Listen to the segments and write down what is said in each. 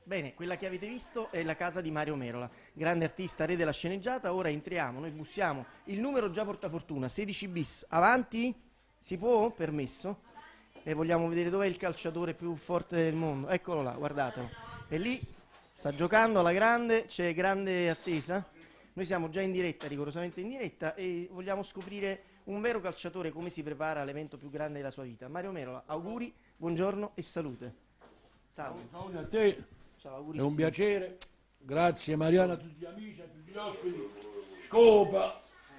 Bene, quella che avete visto è la casa di Mario Merola, grande artista, re della sceneggiata. Ora entriamo, noi bussiamo, il numero già porta fortuna, 16 bis, avanti? Si può? Permesso? E vogliamo vedere dov'è il calciatore più forte del mondo. Eccolo là, guardatelo. E lì sta giocando alla grande, c'è grande attesa. Noi siamo già in diretta, rigorosamente in diretta, e vogliamo scoprire un vero calciatore come si prepara all'evento più grande della sua vita. Mario Merola, auguri, buongiorno e salute. Salve. Ciao a te, Ciao, è un piacere. Grazie Mariana, a tutti gli amici, a tutti gli ospiti. Scopa.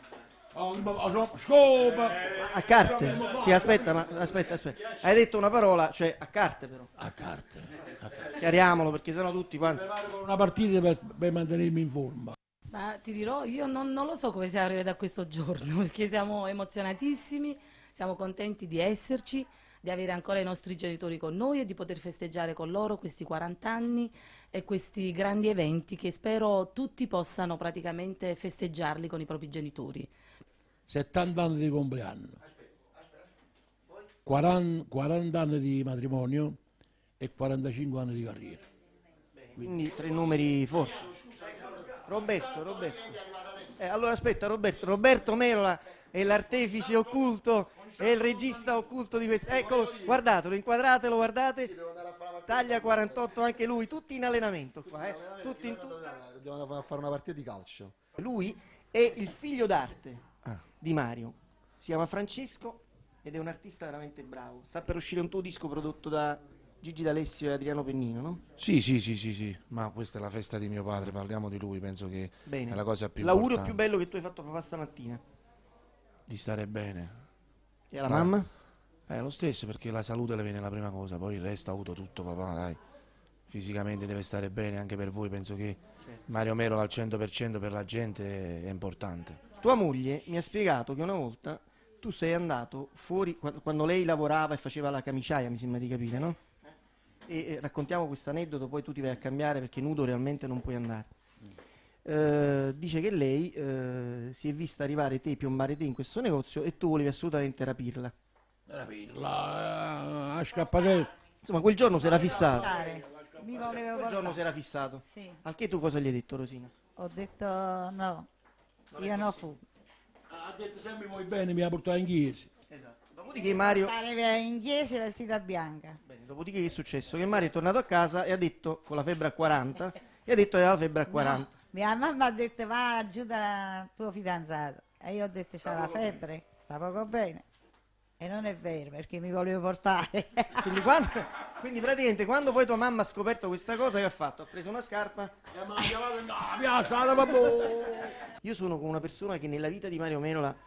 Scopa. A carte? Sì, aspetta. Hai detto una parola, cioè a carte però. A carte. Chiariamolo perché sennò tutti quanti... Preparo una partita per mantenermi in forma. Ma ti dirò, io non lo so come siamo arrivati a questo giorno, perché siamo emozionatissimi, siamo contenti di esserci, di avere ancora i nostri genitori con noi e di poter festeggiare con loro questi 40 anni e questi grandi eventi che spero tutti possano praticamente festeggiarli con i propri genitori. 70 anni di compleanno, 40 anni di matrimonio e 45 anni di carriera. Quindi tre numeri forti. Roberto. Allora aspetta, Roberto Merola è l'artefice occulto, è il regista occulto di questo. Eccolo, guardatelo, inquadratelo, guardate. Taglia 48 anche lui, tutti in allenamento qua, tutti in Devono fare una partita di calcio. Lui è il figlio d'arte di Mario, si chiama Francesco ed è un artista veramente bravo. Sta per uscire un tuo disco prodotto da Gigi D'Alessio e Adriano Pennino, no? Sì, ma questa è la festa di mio padre, parliamo di lui, penso che Bene. è la cosa più L'augurio importante. più bello che tu hai fatto a papà stamattina. Di stare bene. E alla mamma? Lo stesso, perché la salute le viene la prima cosa, poi il resto ha avuto tutto papà, dai. Fisicamente deve stare bene, anche per voi, penso che Mario Merola al 100% per la gente è importante. Tua moglie mi ha spiegato che una volta tu sei andato fuori, quando lei lavorava e faceva la camiciaia, mi sembra di capire, no? E raccontiamo questo aneddoto, poi tu ti vai a cambiare perché nudo realmente non puoi andare. Dice che lei si è vista arrivare te, piombare te in questo negozio e tu volevi assolutamente rapirla. A scappare. Insomma, quel giorno si era fissato. Mi volevo Quel giorno portare. si era fissato. Sì. Al che tu cosa gli hai detto, Rosina? Ho detto no, io non fu. Ha detto sempre vuoi bene, mi ha portato in chiesa. Esatto. Dopodiché Mario... Stare in chiesa vestita bianca. Bene, dopodiché che è successo? Che Mario è tornato a casa e ha detto, con la febbre a 40, e ha detto che aveva la febbre a 40. No, mia mamma ha detto va giù da tuo fidanzato. E io ho detto c'ha la febbre, sta poco bene. E non è vero perché mi volevo portare. Quindi praticamente quando poi tua mamma ha scoperto questa cosa, che ha fatto? Ha preso una scarpa. Io sono con una persona che nella vita di Mario Merola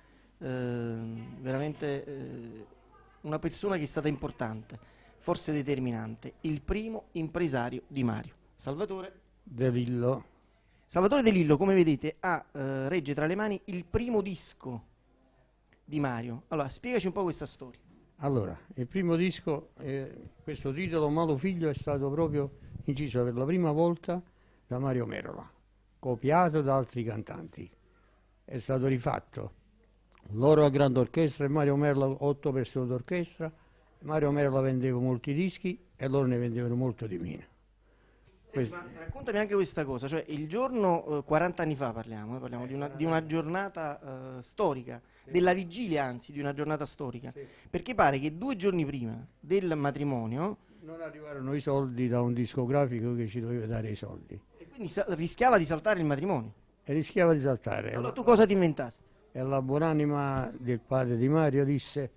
veramente una persona che è stata importante, forse determinante, il primo impresario di Mario, Salvatore De Lillo. Salvatore De Lillo, come vedete, regge tra le mani il primo disco di Mario. Allora, spiegaci un po' questa storia. Allora, il primo disco, questo titolo Malo Figlio è stato proprio inciso per la prima volta da Mario Merola, copiato da altri cantanti. È stato rifatto loro a grande orchestra e Mario Merola 8 persone d'orchestra. Mario Merola vendeva molti dischi e loro ne vendevano molto di meno. Senti, ma raccontami anche questa cosa, cioè il giorno, 40 anni fa parliamo di una giornata storica, della vigilia anzi di una giornata storica, perché pare che 2 giorni prima del matrimonio non arrivarono i soldi da un discografico che ci doveva dare i soldi e quindi rischiava di saltare il matrimonio. e rischiava di saltare. Allora tu cosa ti inventasti? E la buonanima del padre di Mario disse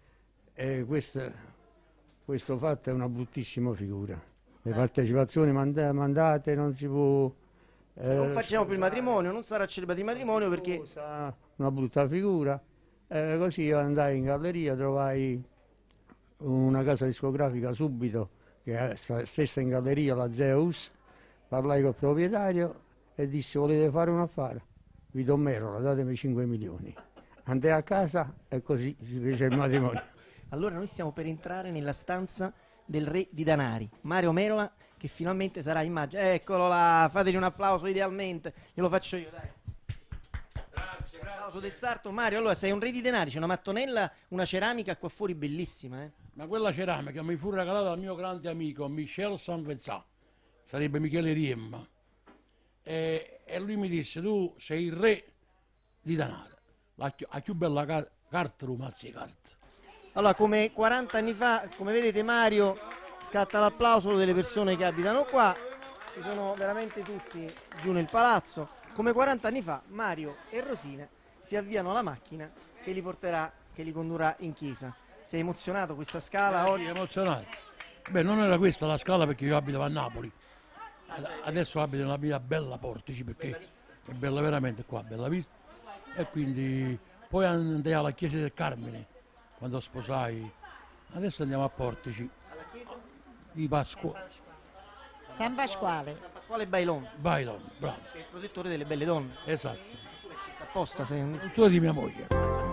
questo fatto è una bruttissima figura. Le partecipazioni mandate non si può... non facciamo più il matrimonio, non sarà celebrato il matrimonio perché... Una brutta figura. Così io andai in galleria, trovai una casa discografica subito, che è stessa in galleria, la Zeus, parlai col proprietario e disse volete fare un affare? Vi do Merola, datemi 5 milioni. Andai a casa e così si fece il matrimonio. Allora noi stiamo per entrare nella stanza del re di danari, Mario Merola, che finalmente sarà immagine. Eccolo là, fategli un applauso idealmente, glielo faccio io, dai. Grazie. Applauso del sarto. Mario, allora sei un re di denari, c'è una mattonella, una ceramica qua fuori bellissima, eh? Ma quella ceramica mi fu regalata dal mio grande amico Michel Sanvezza. sarebbe Michele Riemma, e lui mi disse: tu sei il re di denaro, la più bella carta lo mazzi carta. Allora, come 40 anni fa, come vedete Mario, scatta l'applauso delle persone che abitano qua, ci sono veramente tutti giù nel palazzo. Come 40 anni fa Mario e Rosina si avviano alla macchina che li porterà, che li condurrà in chiesa. Sei emozionato questa scala oggi? Emozionato. Beh, non era questa la scala perché io abito a Napoli. Adesso abito nella mia bella Portici perché è bella veramente qua, bella vista. E quindi poi andai alla chiesa del Carmine quando sposai. Adesso andiamo a Portici. Alla chiesa? Di Pasqua. San Pasquale. San Pasquale Bailon, Bailon, bravo. che è il protettore delle belle donne. Esatto. Tu l'hai scelta apposta, sei un... Tu di mia moglie.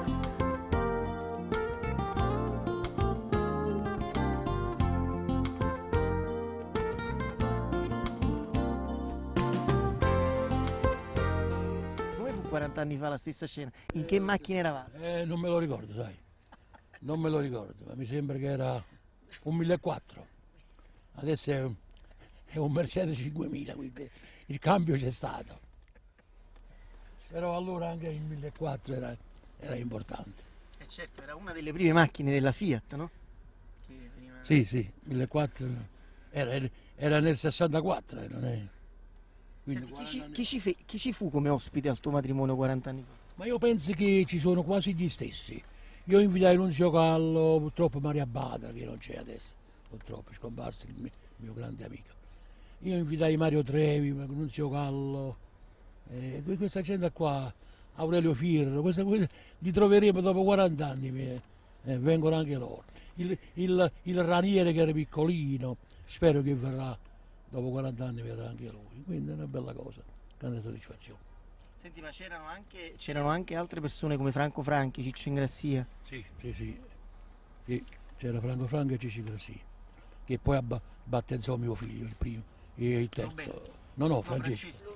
Come fu 40 anni fa la stessa scena? In che macchina eravate? Non me lo ricordo, sai. Non me lo ricordo, ma mi sembra che era un 1400. Adesso è un Mercedes 5000, quindi il cambio c'è stato. Però allora anche il 1400 era importante. Certo, era una delle prime macchine della Fiat, no? Sì, sì, 1400 era nel 64, non è... Quindi 40 anni. Chi ci fu come ospite al tuo matrimonio 40 anni fa? Ma io penso che ci sono quasi gli stessi. Io invitai Nunzio Callo, purtroppo Maria Badra, che non c'è adesso, purtroppo è scomparso il mio grande amico. Io invitai Mario Trevi, Nunzio Callo, questa gente qua, Aurelio Firro, li troveremo dopo 40 anni, vengono anche loro. Il Raniere che era piccolino, spero che verrà, dopo 40 anni verrà anche lui, quindi è una bella cosa, grande soddisfazione. Senti, ma c'erano anche altre persone come Franco Franchi, Ciccio Ingrassia. Sì, sì, c'era Franco Franco e Ciccio Grassi, che poi battezzò mio figlio, il primo, e il terzo. No, Francesco.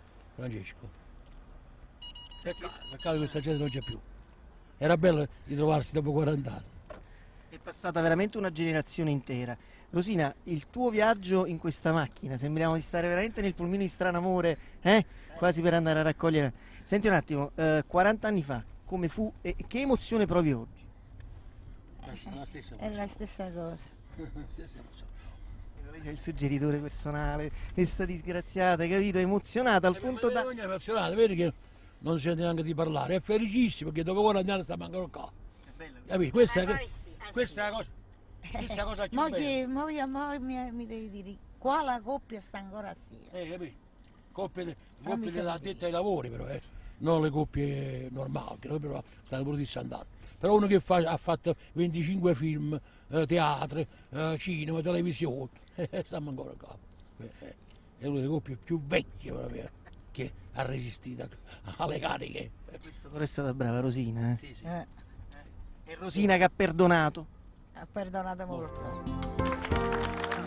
Peccato che questa gente non c'è più. Era bello di trovarsi dopo 40 anni. È passata veramente una generazione intera. Rosina, il tuo viaggio in questa macchina, sembriamo di stare veramente nel pulmino di Stranamore, quasi per andare a raccogliere. Senti un attimo, 40 anni fa, come fu e che emozione provi oggi? È la stessa cosa. Lei c'è il suggeritore personale, questa disgraziata, hai capito? Emozionata al punto da... È emozionata, vedi che non si sente neanche di parlare, è felicissimo perché dopo 40 anni sta ancora qua. È bello. Capito? Questa è la cosa. Questa è la cosa più Mo bella. mi devi dire quale coppia sta ancora assieme. Capito? Coppie Fammi della sentire. addetta ai lavori, però, non le coppie normali, che noi però stanno pure dissandando. Però uno che ha fatto 25 film, teatro, cinema, televisione, stiamo ancora qua. È una delle coppie più vecchie proprio, che ha resistito alle cariche. Questo però è stata brava Rosina, eh? Sì, sì. È Rosina che ha perdonato. Ha perdonato molto.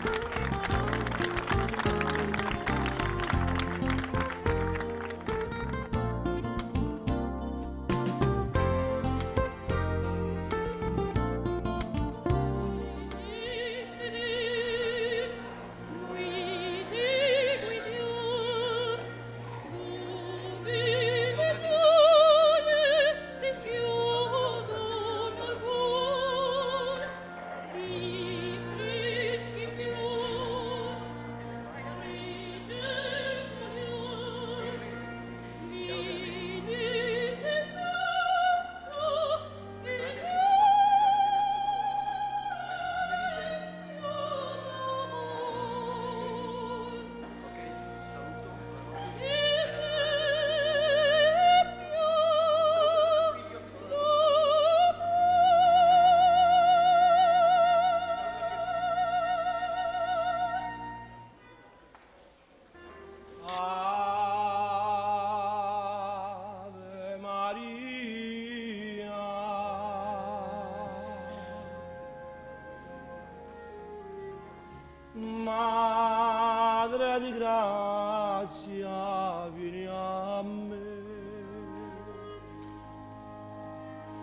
Ave Maria, Madre di grazia, vieni a me.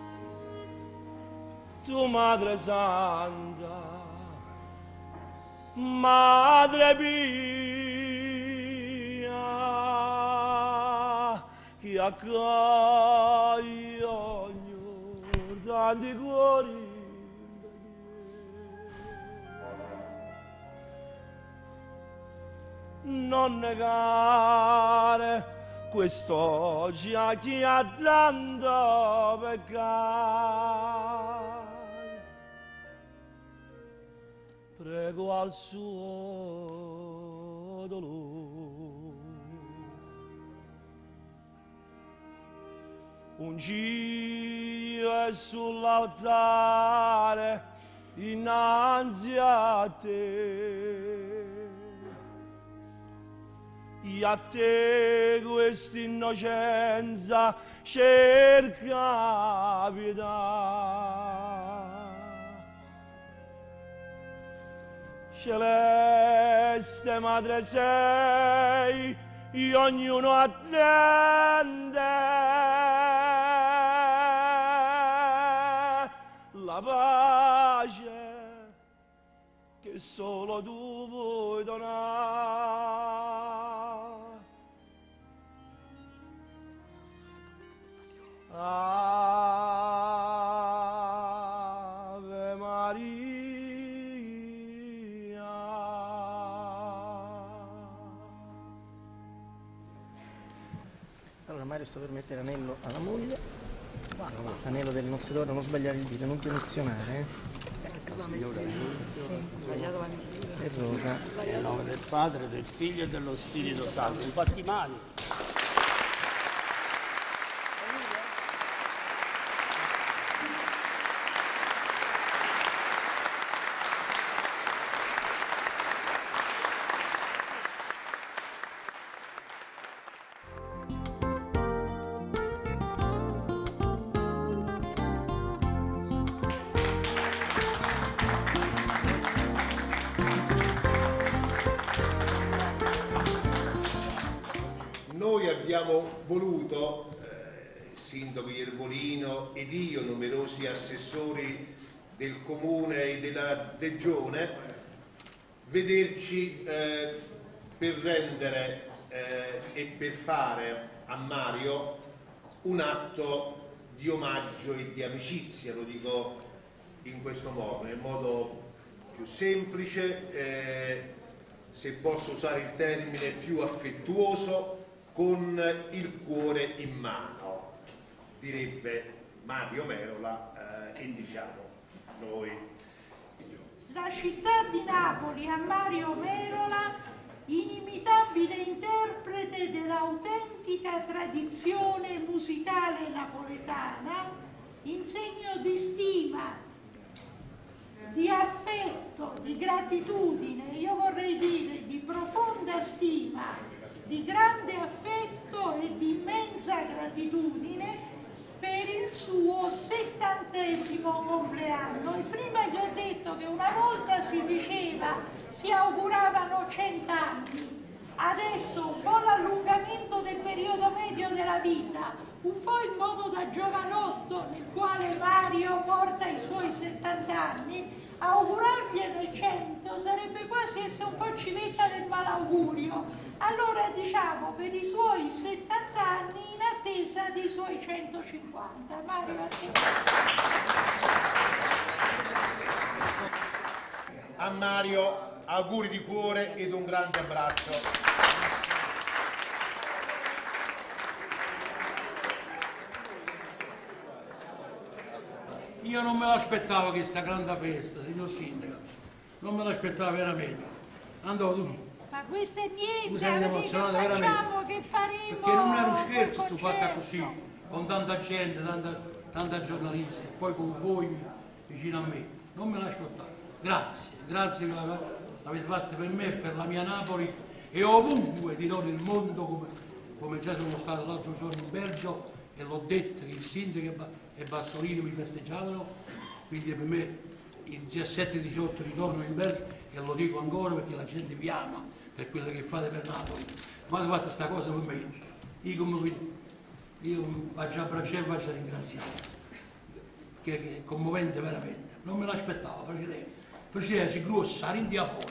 Tu Madre Santa, madre mia, che accoglio tanti cuori. Non negare quest'oggi a chi ha tanto peccato. Prego al suo dolore un giro sull'altare innanzi a te. E a te questa innocenza cerca pietà. Celeste madre sei, e ognuno attende la pace che solo tu puoi donare. Ave Maria. Allora Mario sta per mettere l'anello alla moglie. Anello del nostro Doro, non sbagliare il dito, non ti emozionare. Sbagliato la misura. E Rosa. Nel nome del Padre, del Figlio e dello Spirito Santo. Infatti mani. Noi abbiamo voluto, il sindaco Iervolino ed io, numerosi assessori del comune e della regione, vederci per rendere e per fare a Mario un atto di omaggio e di amicizia, lo dico in questo modo, nel modo più semplice, se posso usare il termine più affettuoso, con il cuore in mano, direbbe Mario Merola e diciamo noi. La città di Napoli a Mario Merola, inimitabile interprete dell'autentica tradizione musicale napoletana, in segno di stima, di affetto, di gratitudine, io vorrei dire di profonda stima, di grande affetto e di immensa gratitudine per il suo 70° compleanno. E prima gli ho detto che una volta si diceva, si auguravano 100 anni, adesso un po' l'allungamento del periodo medio della vita, un po' il modo da giovanotto nel quale Mario porta i suoi 70 anni, augurargliene 100 sarebbe quasi essere un po' civetta del malaugurio. Allora diciamo per i suoi 70 anni in attesa dei suoi 150. Mario, a te. A Mario auguri di cuore ed un grande abbraccio. Io non me l'aspettavo questa grande festa, signor Sindaco, non me l'aspettavo veramente. Andò tu. Ma questo è niente, Mi sento emozionato veramente. Che faremo? Perché non è uno scherzo su fatta così, con tanta gente, tanta giornalista, poi con voi vicino a me. Non me l'aspettavo. Grazie che l'avete fatto per me, per la mia Napoli e ovunque dirò nel mondo, come già sono stato l'altro giorno in Belgio e l'ho detto che il sindaco e Bassolino mi festeggiavano, quindi per me il 17-18 ritorno in Belgio e lo dico ancora perché la gente vi ama per quello che fate per Napoli. Ma avete fatto questa cosa per me, io faccio abbracciare e faccio ringraziare, che è commovente veramente, non me l'aspettavo precedente. Perché si grossa, rindia fuori.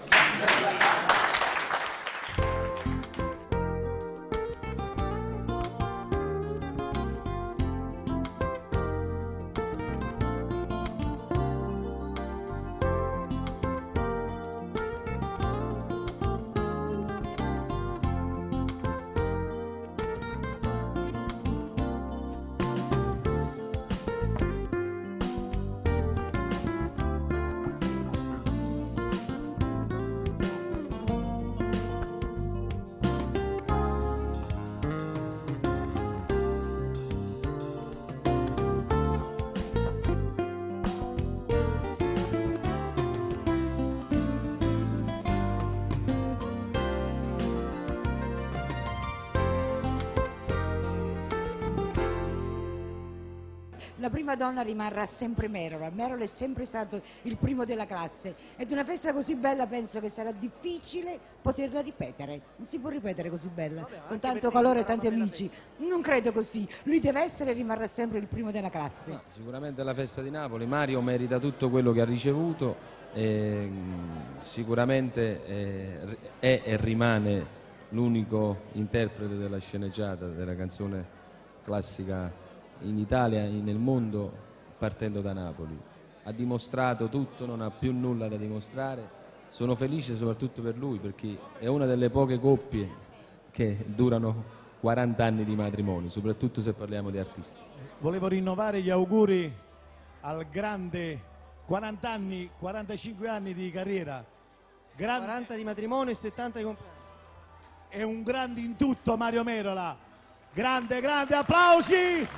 La prima donna rimarrà sempre Merola. Merola è sempre stato il primo della classe ed una festa così bella penso che sarà difficile poterla ripetere. Non si può ripetere così bella, con tanto calore e tanti amici. Non credo così. Lui deve essere e rimarrà sempre il primo della classe. No, sicuramente la festa di Napoli. Mario merita tutto quello che ha ricevuto. Sicuramente è e rimane l'unico interprete della sceneggiata, della canzone classica in Italia e nel mondo, partendo da Napoli. Ha dimostrato tutto, non ha più nulla da dimostrare. Sono felice soprattutto per lui, perché è una delle poche coppie che durano 40 anni di matrimonio, soprattutto se parliamo di artisti. Volevo rinnovare gli auguri al grande 40 anni, 45 anni di carriera. 40 di matrimonio e 70 di compleanno. È un grande in tutto Mario Merola. Grande, grande, applausi!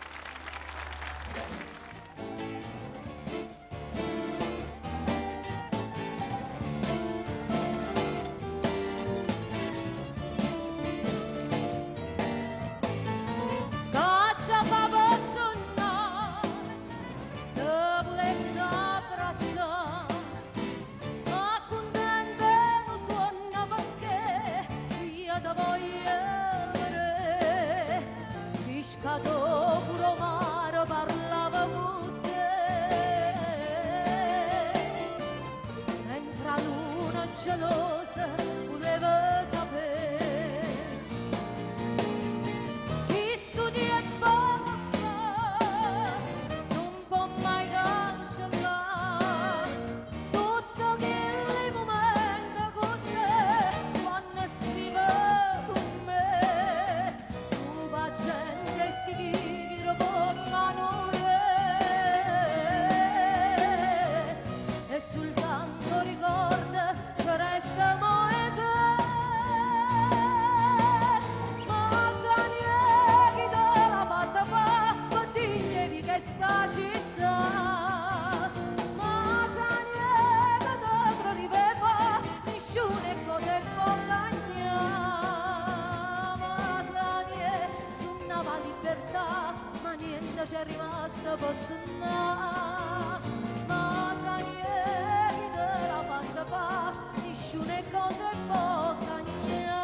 Gelosa voleva sapere chi studia e fa non può mai cancellare tutto quel momento con te quando stiva con me tu va gente e si vigiro con manure e sul canto ricorda resta moeda, ma sa niente che la fatta fa, ma ditemi che sta città, ma sa niente che riveva, nessuno è cosa può cagnare, ma sa niente su una libertà, ma niente c'è rimasta posso andare, ma sa niente che la fatta fa, nessuno cosa può cagnare.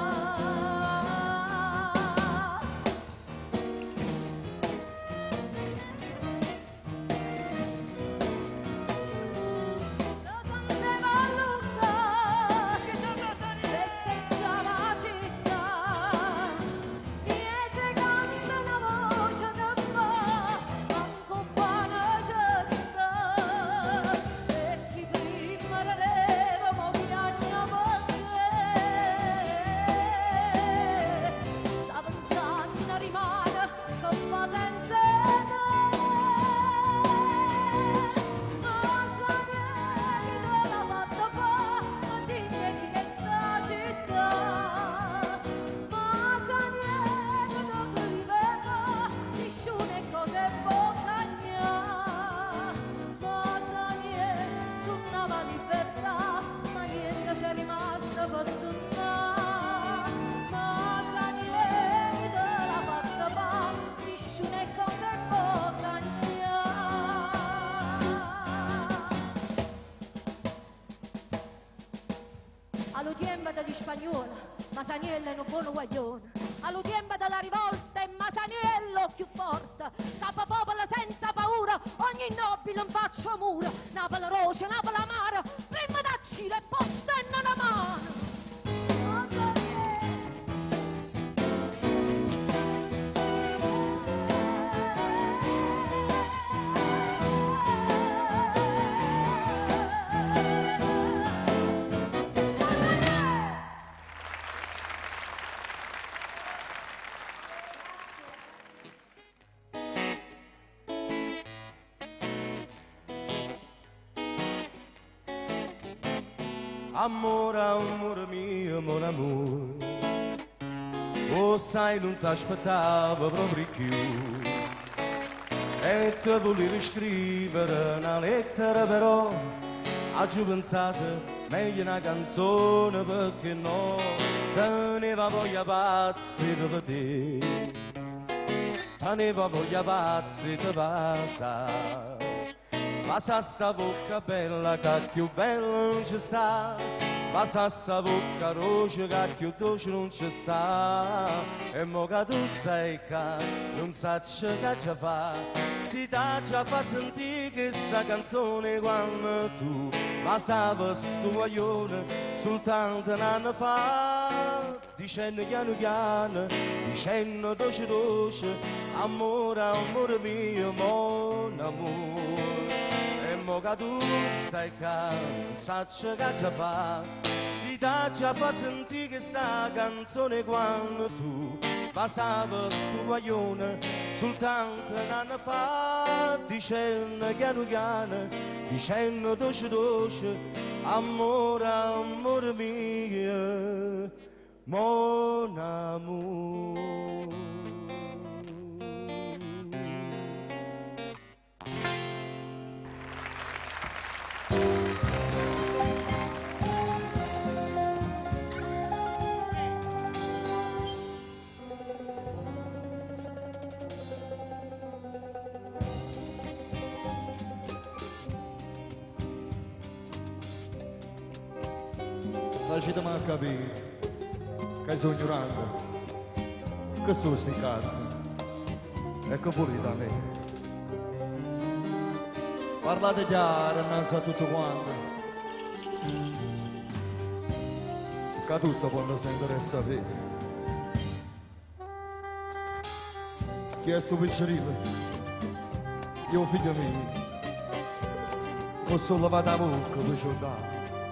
Spagnola, Masaniello è un buono guaglione, allo tempo della rivolta è Masaniello più forte, capo popolo senza paura, ogni nobile non faccio muro, Napoli roce, Napoli amaro, Amore, amore mio, mon amore, oh sai non ti aspettavo proprio più. E te volevo scrivere una lettera però oggi pensate meglio una canzone perché no teneva voglia pazzi di vedere, teneva voglia pazzi di passare. Passa sta bocca bella che più bella non ci sta, passa sta bocca roce che più dolce non ci sta. E mo che tu stai qua non sai che ci fa, si dà già fa sentire che sta canzone quando tu passavi sto guaglione soltanto un anno fa, dicendo piano piano, dicendo dolce dolce, amore, amore mio, mon amore. E mo che tu stai qua, non sai che ci fa, si dà già fa sentire che sta canzone quando tu passavi sto guaglione soltanto un anno fa, dicendo piano piano, dicendo dolce dolce, amore, amore mio, mon amore. Facetemi a capire che sono ignorante, che sono sti carte e che volete da me. Parlate chiaro innanzi a tutto quanto, che tutto quando si interessa a sapere. Chi è sto piccerino? Io figlio mio, non sono lavato la bocca per giornare.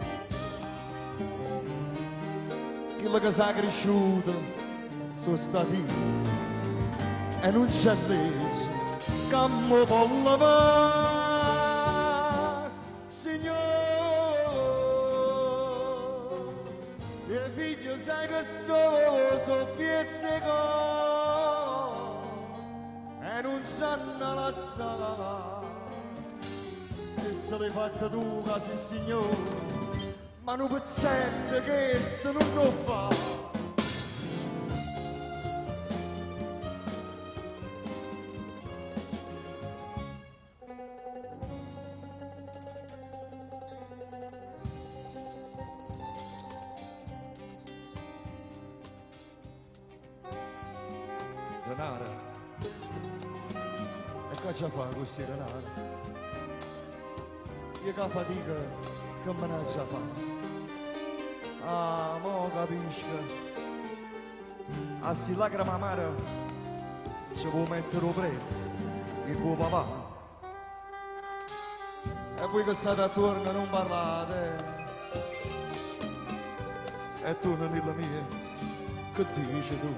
Quello che sa cresciuto sono stati io e non c'è invece che mi può lavare, Signore. E figlio sai che sono pizzico e non sanno lasciare, e se l'hai fatta tu casi Signore, ma non pezzente che questo non lo fa. Denaro, e che ci fa così denaro? Io che fatica che me ne ci fa. Ah, mo capisco. A si lacrima amara ci può mettere un prezzo, il tuo papà. E voi che state attorno non parlate, e tu non dillo mia, che dici tu?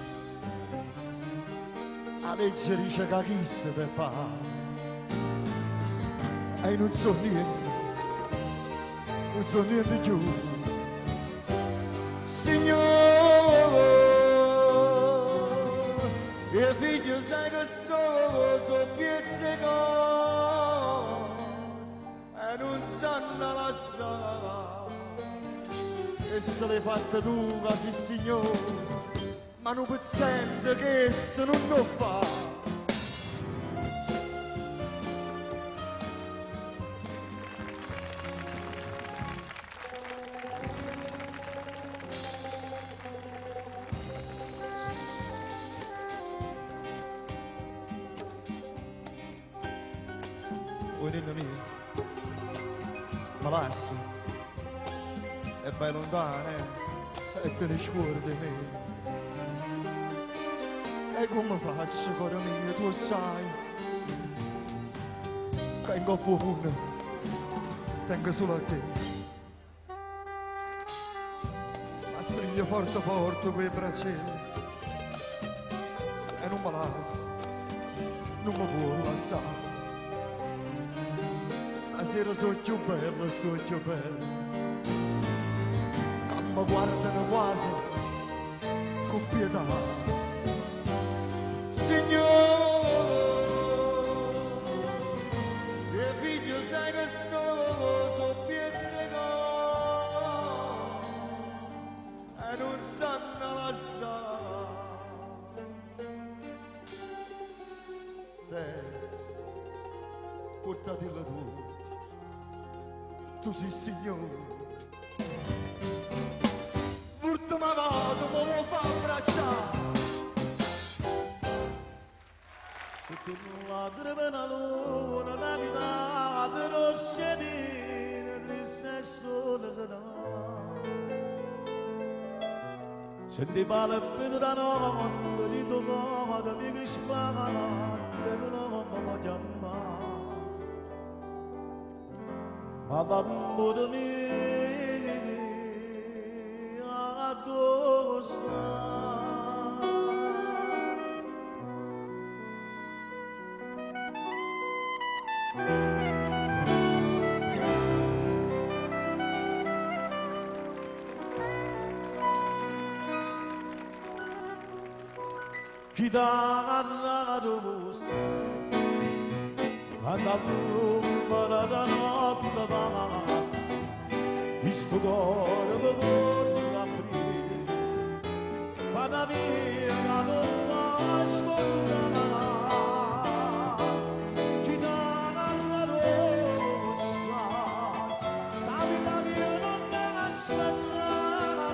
La legge dice che chi sta per fare, e non so niente, non so niente più. Signore, il figlio sai che sono pizzico e non sanno lasciare, e se l'hai fatta tu casi Signore, ma non pezzente che questo non lo fa. Nonna mia, ma lasci, e vai lontana e te ne scordi me. E come faccio, cuore mio, tu sai, che in coppa una tengo solo a te. Ma stringo forte forte quei braccioli e non mi lasci, non mi può lasciare. Stasera sono più bello, sto più bello. mi guardano quasi con pietà. Signore, mio figlio sai che sono pizzico e non sanno lasciare. Te, portatela tu sei signore. L'ultima volta mi vuoi far abbracciare. Sotto la tremena luna, la vita per ossedine, triste e sole sarà. Senti male per la notte, ritocava da mia che spavante, non mi chiamare. Ma l'amore mio addossa. Chi dà la rossa alla lumina da notte passa, questo cuore che corre a presa, vada via che non la sfondare. Chi dà la rossa, sta vita mia non la spezzare.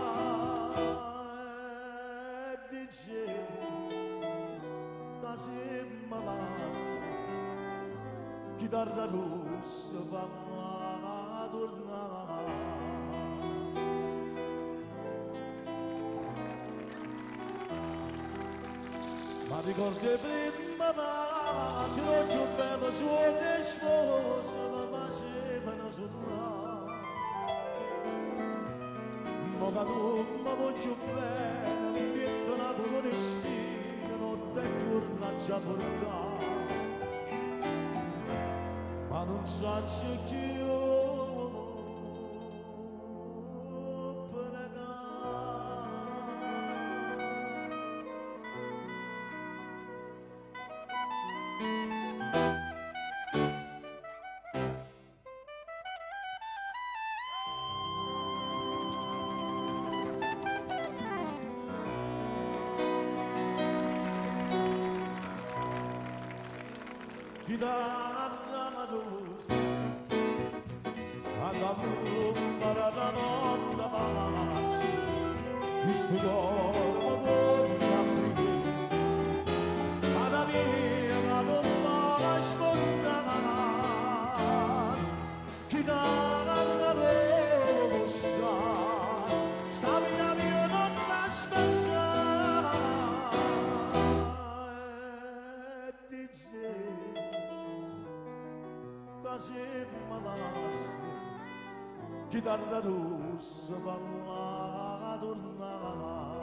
E dice che se me lascia, chitarra rossa va a tornare. Ma ricordi prima ce l'ho più bello suono e sposo la facevano suonare. Ma che non mi voglio bene, mi metto una buona spina, notte e giorno a già portare. Ma non so che io chitarra rossa alla lumina da notte passa, questo cuore torna a presa, vada via che non la sfondare. Chitarra rossa, sta vita mia non la spezzare. E dice se me lascia, chitarra rossa va a tornare.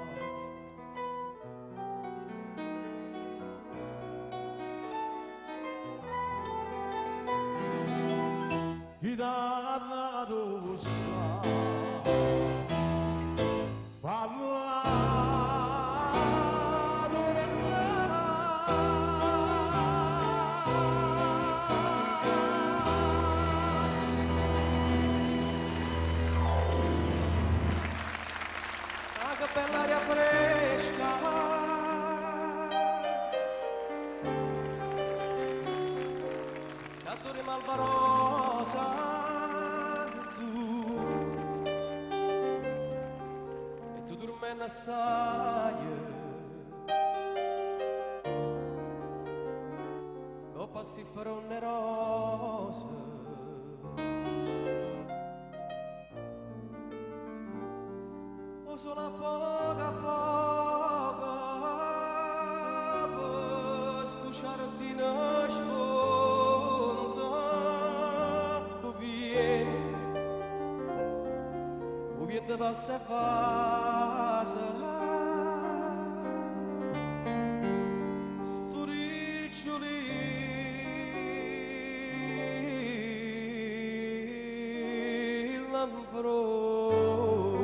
Chitarra rossa va a per l'aria fresca, Catturi Malvarosa, tu dormendo stai, coppa si farone rosa. Solo a poco per stuciarti in sponta, o vento passa e fase, sto riccioli l'anfro.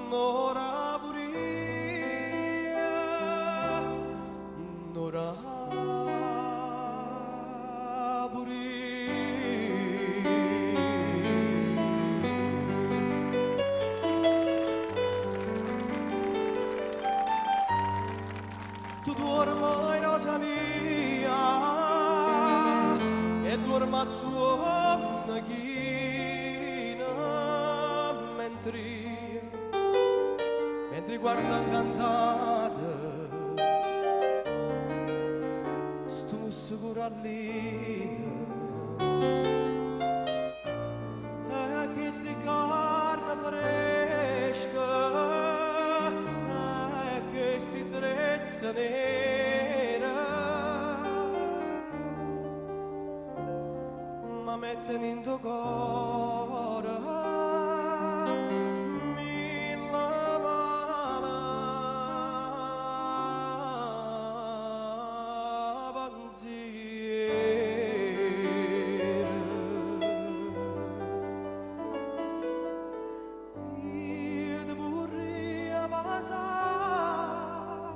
Nora Buria, Nora tu dormi rosa mia e dorma suona china mentre guarda incantate sto musso corallino e che si carne fresca e che si trezza nera ma mettono in tuo cuore mille pensieri. Io ti vorrei abbassare,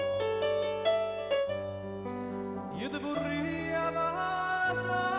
io ti vorrei abbassare.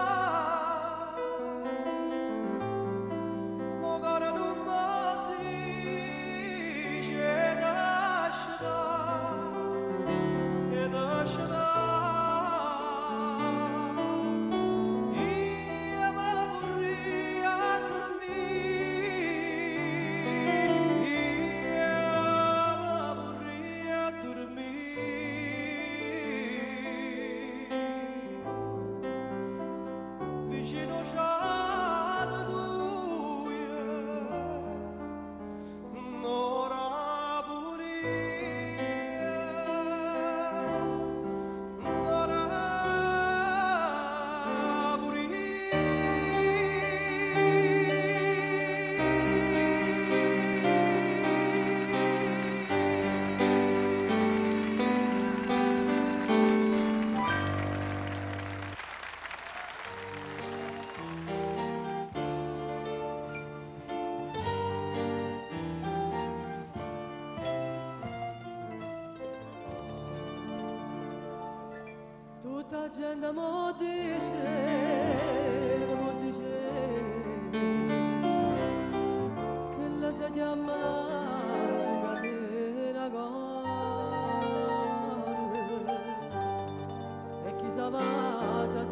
Tutta gente mo dice che la si chiama la catena gore e chi sa va sa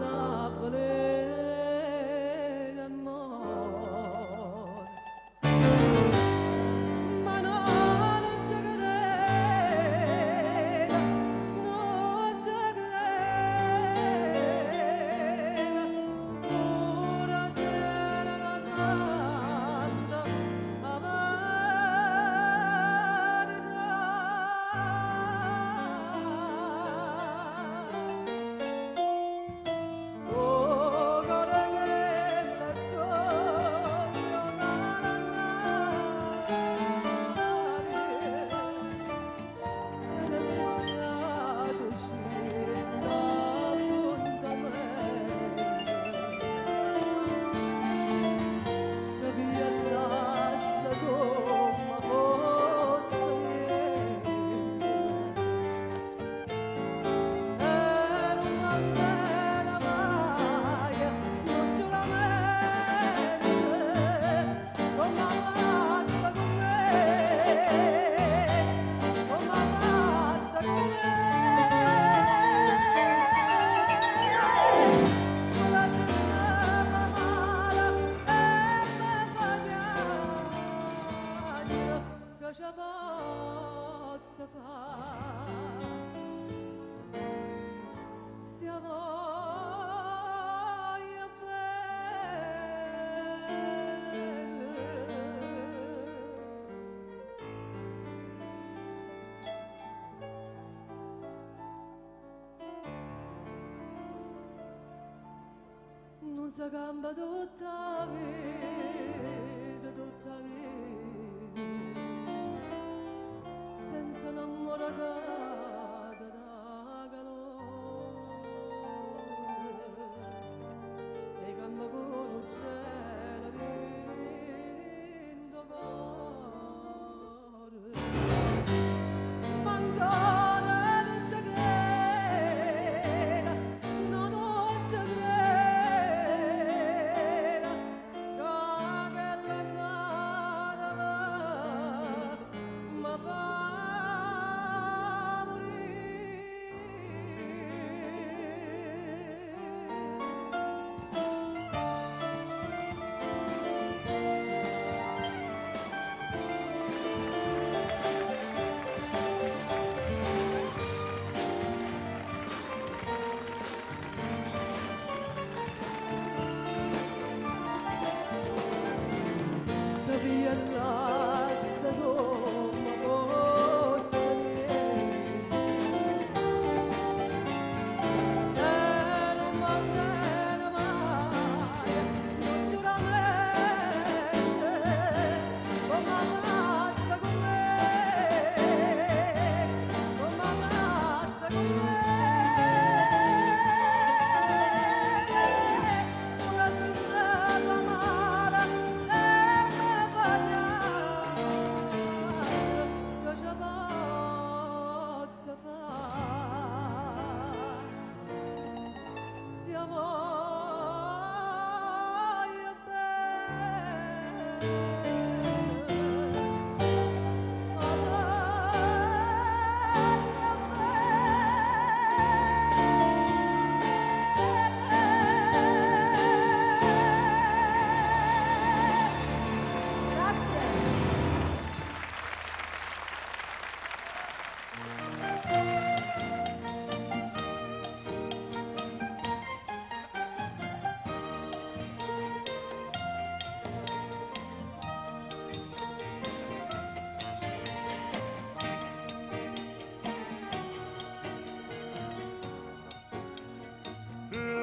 sapere d'amore ma no non ci credo non ci credo ora sera la santa oh corrella possa fare se a voglia bene non si cambia tutta vita senza l'amore cade da calore e cambia con il cielo vinto cuore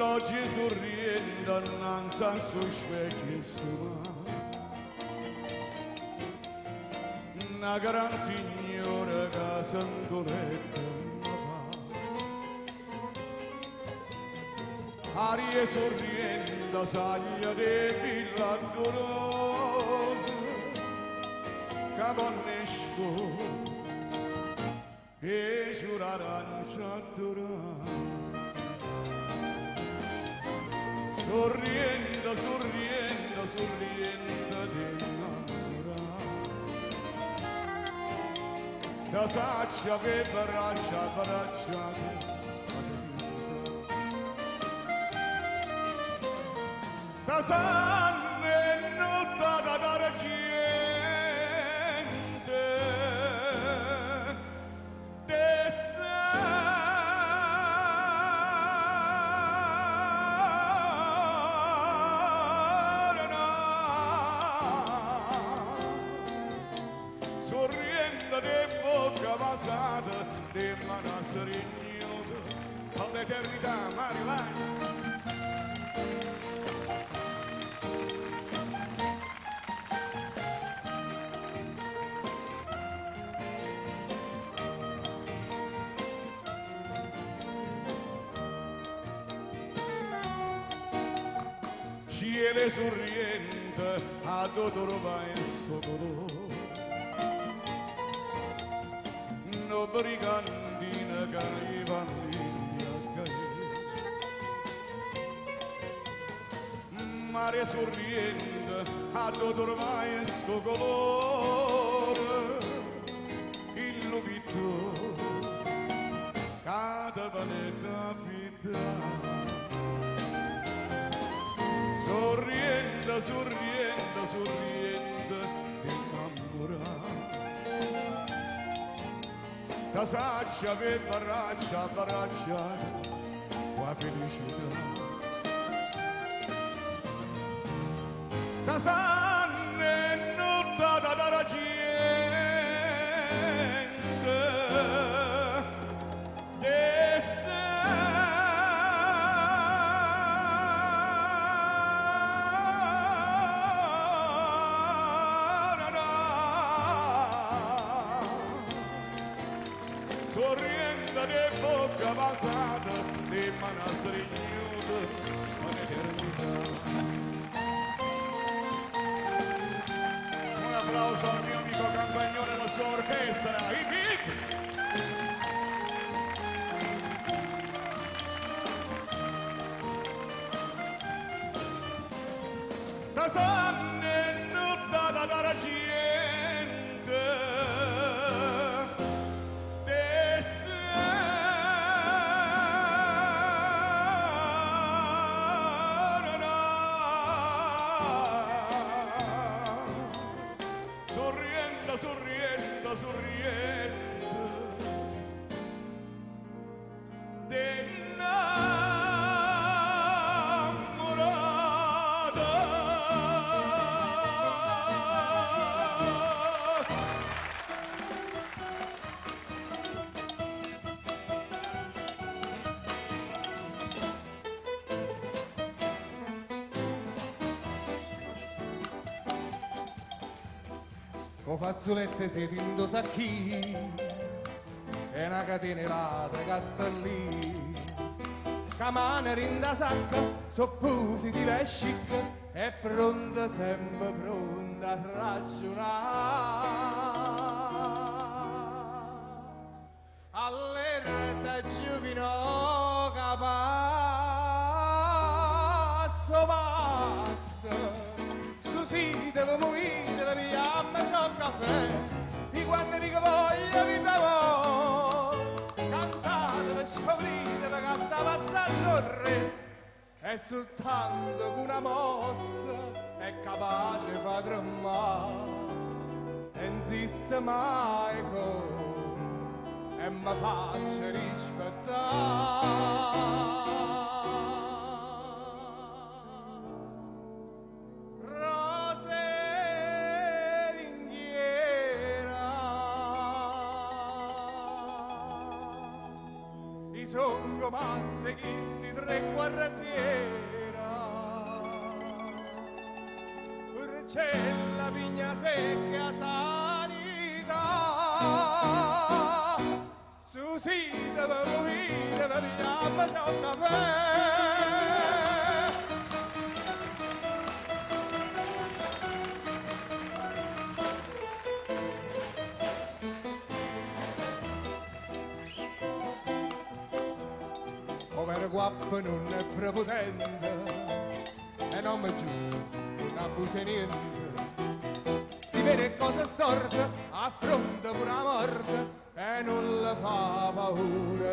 oggi sorriendo innanzi al suo specchio sua. Una gran signora che s'andoletta aria sorriendo saglia de villa dolorosa caponnesco e giurarancia durare sorriendo, sorriendo, sorriendo di da saccia che braccia da sanne notta da dare gente de sorriendo de bocca passata di manassere ignoto all'eternità Mario vai. Cielo sorriente a dottor maestro colore no brigantina che i bambini a mare sorriente a dottor maestro colore il lupito cada panetta vita sorriendo, sorriendo, sorriendo, innamorato. Da saccia per baraccia, baraccia, qua felicità. Da sanne notta da dare gente, sorriendo di bocca passata di manassere ignoto all'eternità. Un applauso al mio amico Campagnone e alla sua orchestra, i Big! Da sanne notta da dare gente sorriendo, sorriendo dell'innamorata. Con fazzolette siete indossa chi e una catena elata che sta lì camane rinda sacca soppusi di chic e pronta sempre pronta a ragionare all'erta giovino che passo basta su sì devo morire caffè, di quando dico voglio vi bevo, cansate per scoprire che sta passando il re, e soltanto con una mossa è capace di far tremare, e insiste mai con, e mi faccia rispettare. son rimaste questi tre quartiera. Urcella, Pigna Secca, Sanità. Su sita per movire, per pigliare un caffè. Come guappo non è prepotente e non è giusto, non abusa niente. Si vede cosa storta, affronta pure la morte e non le fa paura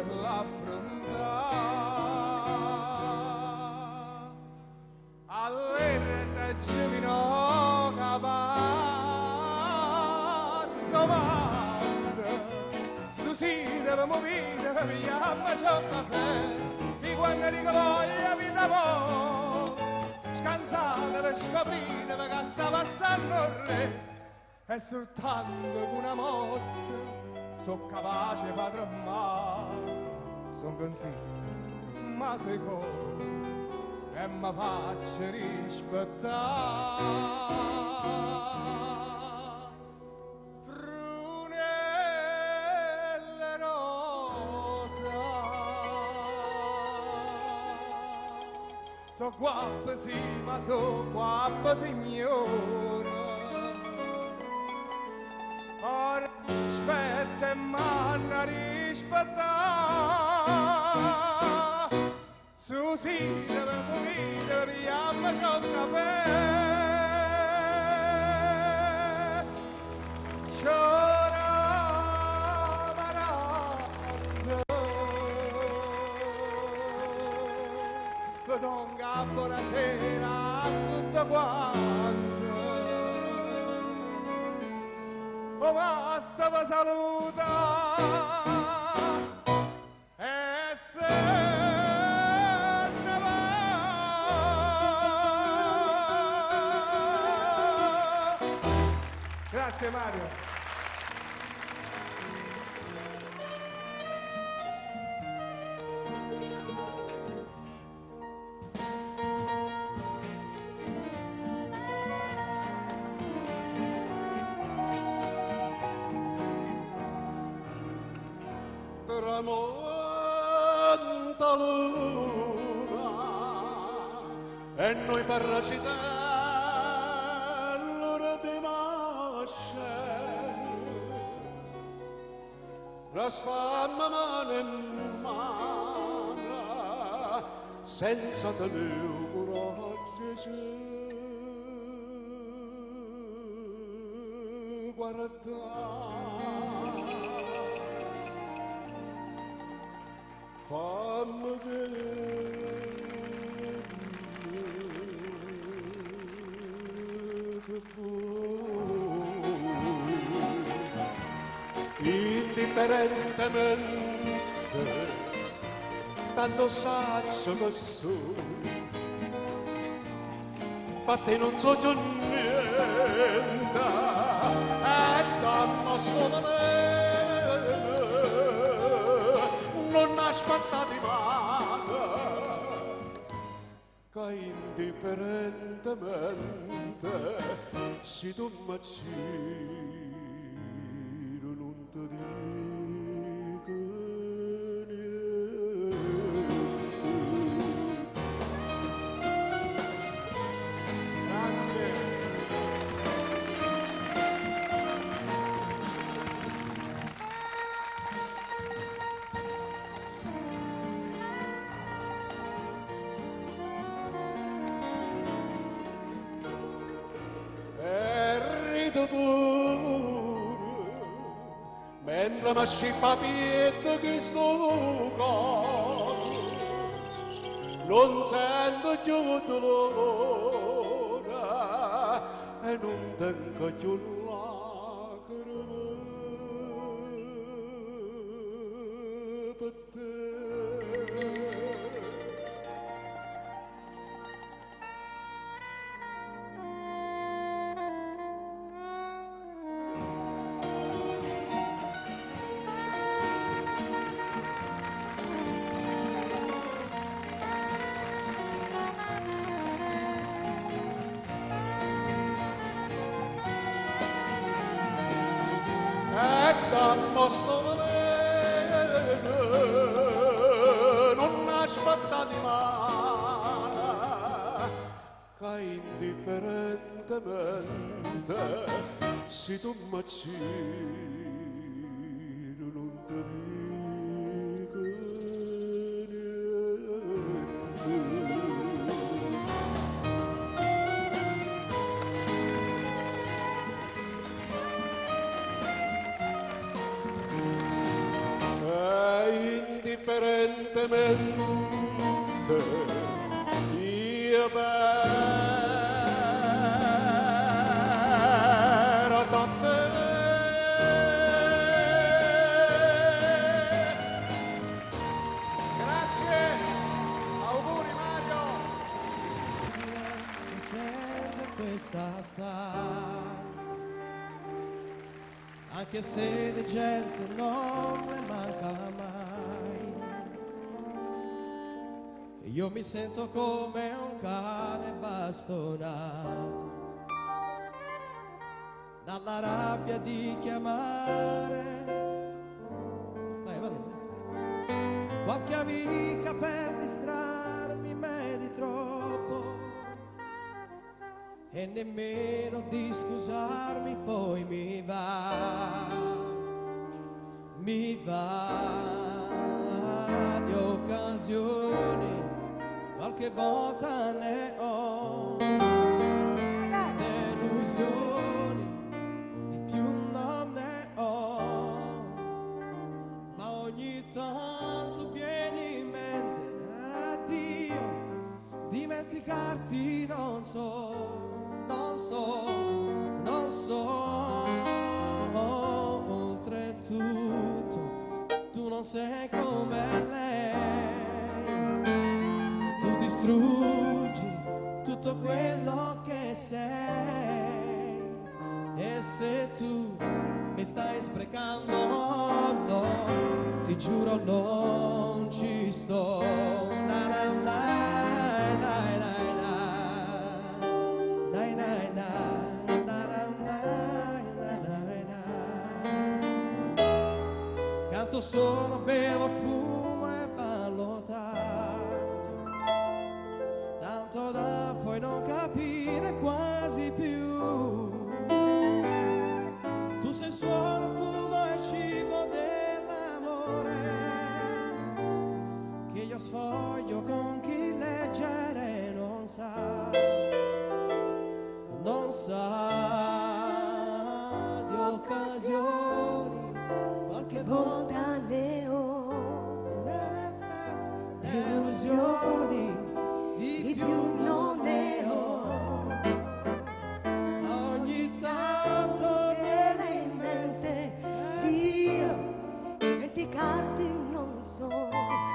l'affrontare. All'erta giovino che passa basta, su sita per movire, per pigliare ciò caffè. Quando dico voglia vita po', scansata per scoprire che sta passando re, e soltanto con una mossa sono capace di far tremare. Sono consistente, ma secondo, e mi faccio rispettare. So guappa sì, ma so guappa signora. Ora rispetta e manna rispettare. Su sì, deve morire, pigliamo ciò caffè. Donga, buonasera a tutto quanto. Oh, basta vi saluta e se ne va. Grazie Mario. Tramonta luna e noi per la città l'ora di masce restammo mano in mano senza tenere coraggio guardare. Fammi vedere che vuoi, indifferentemente, tanto saggio che sono, ma te non so già niente, e dammi solamente. Non aspettati male, che indifferentemente se tu mi giro non ti dico niente. Grazie. Mentre mi scippa pietto che sto cuore non sento più dolore e non tengo più lacrime per te. chiamo sto veleno, non aspettati mai, che indifferentemente se tu mi non ti dico indifferentemente io però da te grazie, auguri Mario. Mi sento in questa stanza, anche se di gente non ne manca mai. Io mi sento come un cane bastonato dalla rabbia di chiamare qualche amica per distrarmi me di troppo e nemmeno di scusarmi poi mi va di occasioni qualche volta ne ho, delusioni di più non ne ho, ma ogni tanto viene in mente addio, dimenticarti non so, oltretutto tu non sei come lei, tu distruggi tutto quello che sei e se tu mi stai sprecando no, ti giuro non ci sto na, na, na, na, na, na. Nai, nai, nai, na, na, nai, nai, nai, nai. Canto solo, bevo, fumo e ballo tanto, tanto da poi non capire quasi più. Tu sei suono, fumo e cibo dell'amore che io sfoglio con chi leggere non sa di occasioni qualche volta ne ho, delusioni di più non ne ho, ogni tanto viene in mente io dimenticarti non so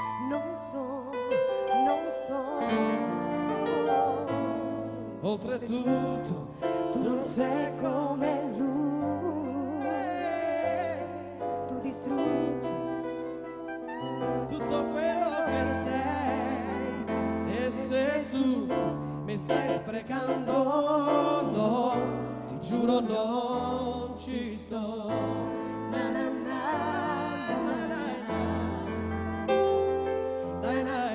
oltretutto tu non sei come lui, tu distruggi tutto quello che sei e se tu mi stai sprecando no, ti giuro non ci sto na, na, na, na, na, na, na, na,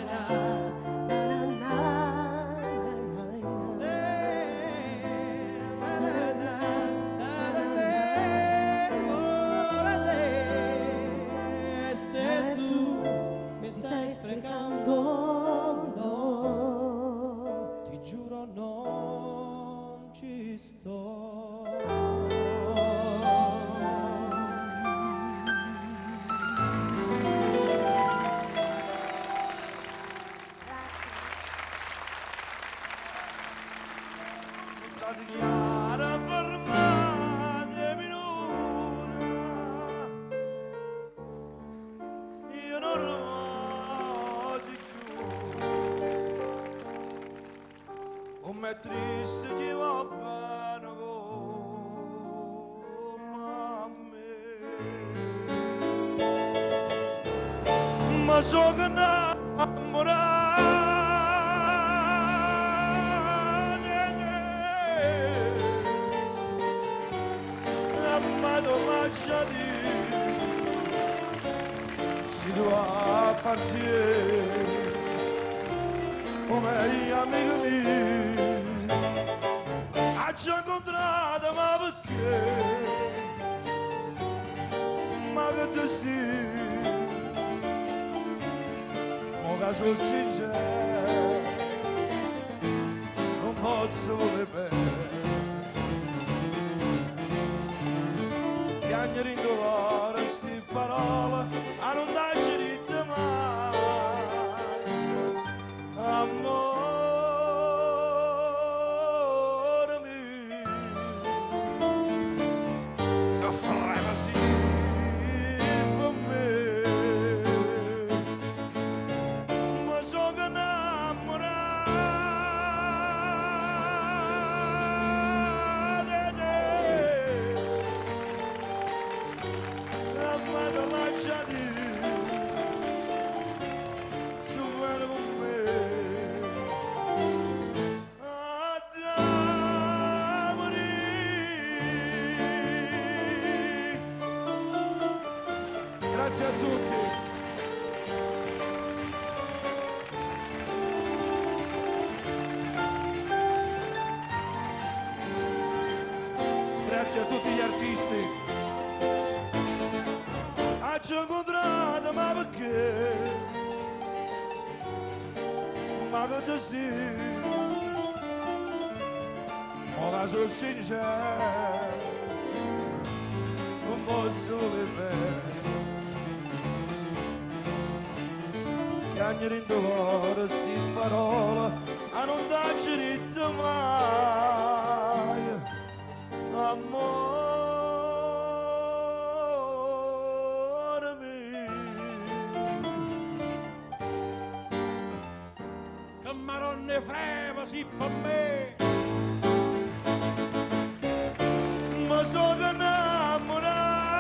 sprecando no, ti giuro non ci sto. Tutta di chiara fermate minuta, io non rimasi più, un me triste che va bene come a me, ma so che innamorata amato mangiati si tu appartieni come gli amici miei. Ci ho incontrato ma perché? Ma che destino? Mo che sono sincero, non posso voler bene. Piangere in dolore, sti parole, a non darci dite mai. Amore. Grazie a tutti. Grazie a tutti gli artisti. Ci ho incontrato ma perché? Ma che destino? Ora sono sincero, non posso vivere. Piangere in dolore, sti parole, a non darci dite mai. Amore mio. Che marronne freva si per me. Ma sono innamorato.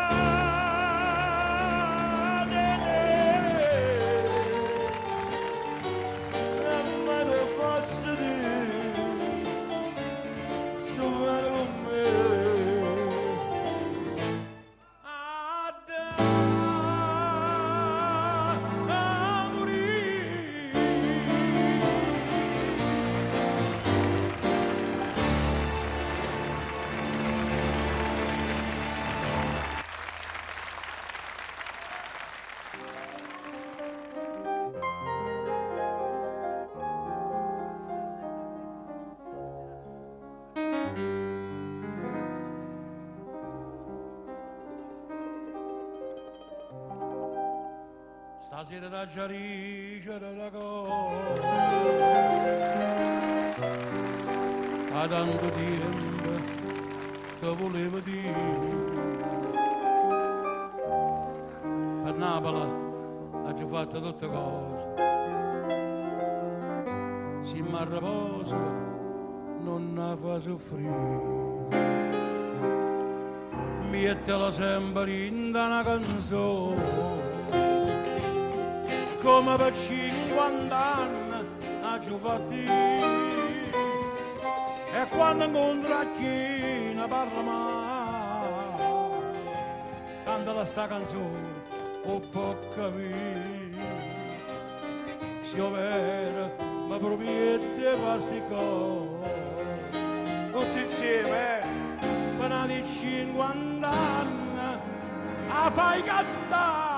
Stasera da giaricere la cosa, a tanto tempo te volevo dire. A Napoli ha già fatto tutte cose, se mi riposo non la fa soffrire. Mettela sempre in una canzone, come per 50 anni ha già fatto. E quando incontra chi ne parla mai, canta sta canzone o può capire. Se io vera mi propriete fa sti cose, tutti insieme, per di 50 anni a fai cantare.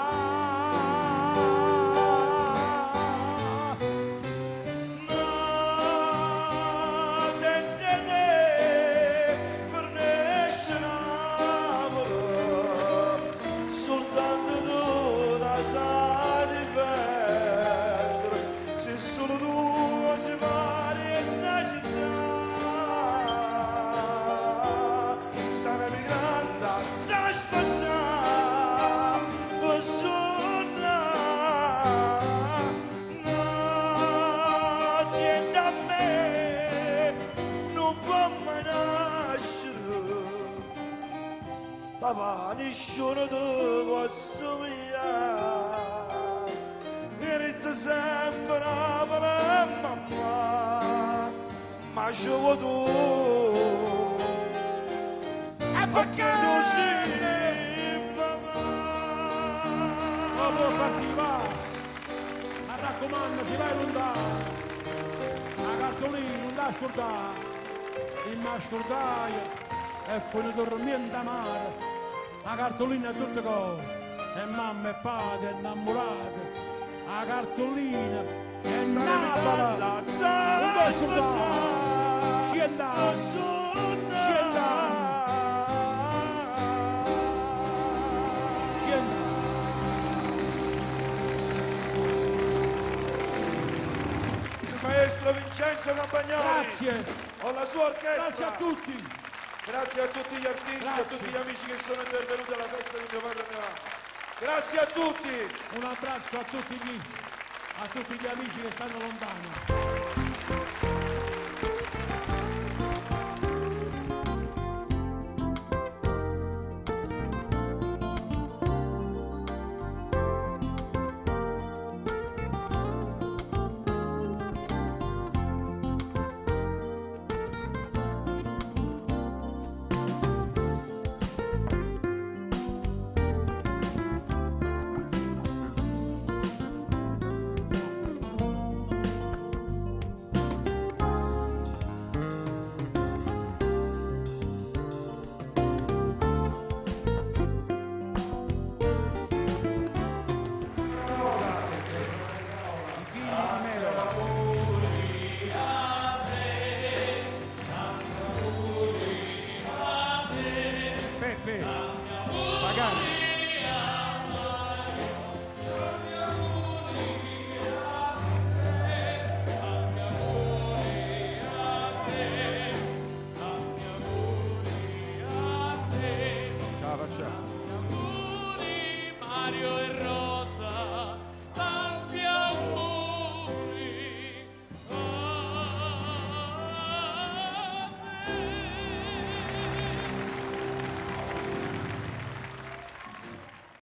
Papà, nessuno ti può assomigliare, eri sempre la mamma, ma ci vuoi tu, e perché tu sei papà? può farti va. Ma raccomando, si vai lontano. La cartolina non da scordare. Il mascordaio è finito dormendo a mare. La cartolina è tutte cose. E mamma e padre innamorate. La cartolina è Napoli. Non da scordare. Scendano. Scendano. Maestro Vincenzo Campagnoli, grazie, con la sua orchestra. Grazie a tutti. Grazie a tutti gli artisti, grazie a tutti gli amici che sono intervenuti alla festa di mio padre e mia mamma. Grazie a tutti. Un abbraccio a tutti gli amici che stanno lontano.